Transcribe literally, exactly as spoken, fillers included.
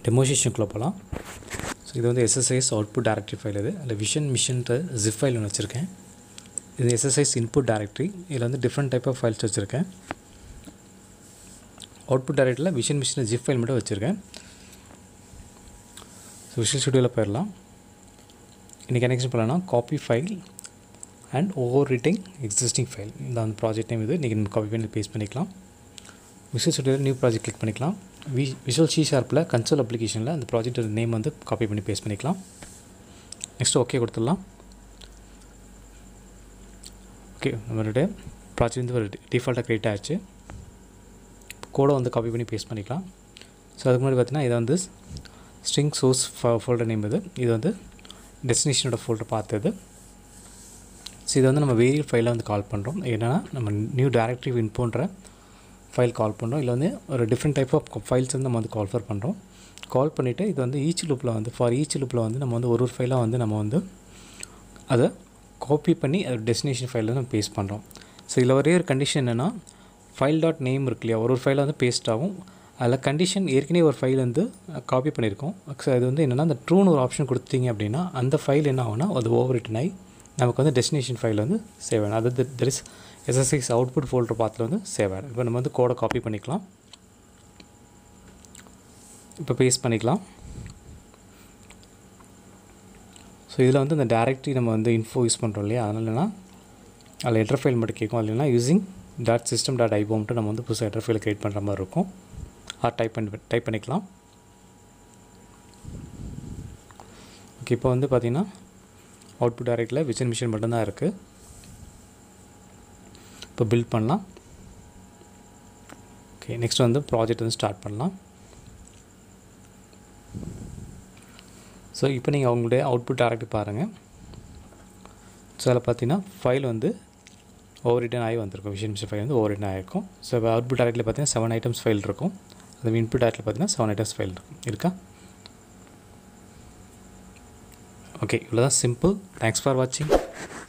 டெமோன்ஸ்ட்ரேஷனுக்குள்ள போகலாம். ஸோ இது வந்து S S I S output directory file. இது அதில் விஷன் மிஷின்ற ஜிப் ஃபைல் ஒன்று வச்சுருக்கேன். இது S S I S input directory. இதில் வந்து டிஃப்ரெண்ட் டைப் ஆஃப் ஃபைல்ஸ் வச்சுருக்கேன். அவுட்புட் டைரக்டரியில் விஷன் மிஷின் ஜிப் ஃபைல் மட்டும் வச்சுருக்கேன். ஸோ விஷுவல் ஸ்டுடியோவில் போயிடலாம். இன்றைக்கி என்ன எக்ஸ்பிளைன் பண்ணலாம்னா copy file and overwriting existing file. இந்த அந்த ப்ராஜெக்ட் நேம் இது. இன்றைக்கி நம்ம காப்பி பண்ணி பேஸ்ட் பண்ணிக்கலாம். விஷுவல் ஸ்டுடியோவில் நியூ ப்ராஜெக்ட் கிளிக் பண்ணிக்கலாம். வி விஷுவல் சி ஷார்ப்பில் கன்சோல் அப்ளிகேஷனில் அந்த ப்ராஜெக்டோட நேம் வந்து காப்பி பண்ணி பேஸ்ட் பண்ணிக்கலாம். நெக்ஸ்ட்டு ஓகே கொடுத்துடலாம். ஓகே, நம்மளுடைய ப்ராஜெக்ட் வந்து ஒரு டிஃபால்ட்டாக க்ரியேட் ஆகிடுச்சு. கோடை வந்து காப்பி பண்ணி பேஸ்ட் பண்ணிக்கலாம். ஸோ அதுக்கு முன்னாடி பார்த்தீங்கன்னா இதை வந்து ஸ்ட்ரிங் சோர்ஸ் ஃபோல்டர் நேம் இது. இது வந்து டெஸ்டினேஷனோட ஃபோல்டர் பார்த்தது. ஸோ இதை வந்து நம்ம வேரியல் ஃபைலாக வந்து கால் பண்ணுறோம். என்னென்னா நம்ம நியூ டைரக்டரி இன்போன்ற ஃபைல் கால் பண்ணுறோம். இல்லை வந்து ஒரு டிஃப்ரெண்ட் டைப் ஆஃப் ஃபைல்ஸ் வந்து நம்ம வந்து கால் ஃபர் பண்ணுறோம். கால் பண்ணிவிட்டு இது வந்து ஈச் லூப்பில் வந்து ஃபார் ஈச் லூப்பில் வந்து நம்ம வந்து ஒரு ஒரு ஃபைலாக வந்து நம்ம வந்து அதை காப்பி பண்ணி அது டெஸ்டினேஷன் ஃபைலில் நம்ம பேஸ்ட் பண்ணுறோம். ஸோ இதில் ஒரே ஒரு கண்டிஷன் என்னென்னா ஃபைல் டாட் நேம் இருக்கு இல்லையா, ஒரு ஒரு ஃபைலில் வந்து பேஸ்ட் ஆகும். அதில் கண்டிஷன் ஏற்கனவே ஒரு ஃபைல் வந்து காப்பி பண்ணியிருக்கோம். ஸோ அது வந்து என்னென்னா அந்த ட்ரூன்னு ஒரு ஆப்ஷன் கொடுத்தீங்க அப்படின்னா அந்த ஃபைல் என்ன ஆகும்னா அது ஓவர் ரிட்டன் ஆகி நமக்கு வந்து டெஸ்டினேஷன் ஃபைல் வந்து சேவ் ஆகும். அது there is S S I S output folder பார்த்தில் வந்து சேவ் ஆகிடும். இப்போ நம்ம வந்து கோடை காப்பி பண்ணிக்கலாம். இப்போ பேஸ்ட் பண்ணிக்கலாம். ஸோ இதில் வந்து இந்த டைரக்டரி நம்ம வந்து இன்ஃபோ யூஸ் பண்ணுறோம் இல்லையா, அதனால என்னென்னா அதில் ஹெடர் ஃபைல் மட்டும் கேட்கும். அது இல்லைனா யூஸிங் டாட் சிஸ்டம் டாட் ஐபோம்ட்டு நம்ம வந்து புதுசாக ஹெடர் ஃபைலை க்ரியேட் பண்ணுற மாதிரி இருக்கும். அது டைப் பண்ணி டைப் பண்ணிக்கலாம். ஓகே, இப்போ வந்து பார்த்திங்கன்னா அவுட்புட் டைரக்டரியில் விஷன் மிஷின் மட்டும்தான் இருக்குது. இப்போ பில்ட் பண்ணலாம். ஓகே, நெக்ஸ்ட் வந்து ப்ராஜெக்ட் வந்து ஸ்டார்ட் பண்ணலாம். ஸோ இப்போ நீங்கள் அவங்களுடைய அவுட்புட் டைரக்டரி பாருங்கள். ஸோ அதில் பார்த்தீங்கன்னா ஃபைல் வந்து ஓவர் ரிட்டன் ஆகி வந்திருக்கும். விஷன் மிஷின் ஃபைல் வந்து ஓவர் ரிட்டன் ஆகிருக்கும். ஸோ இப்போ அவுட்புட் டைரக்டரியில் பார்த்தீங்கன்னா செவன் ஐட்டம்ஸ் ஃபைல் இருக்கும். அது இன்புட் டைரக்டரியில் பார்த்தீங்கன்னா செவன் ஐட்டம்ஸ் ஃபைல் இருக்கும் இருக்கா. ஓகே, இவ்வளோ தான் சிம்பிள். தேங்க்ஸ் ஃபார் வாட்சிங்.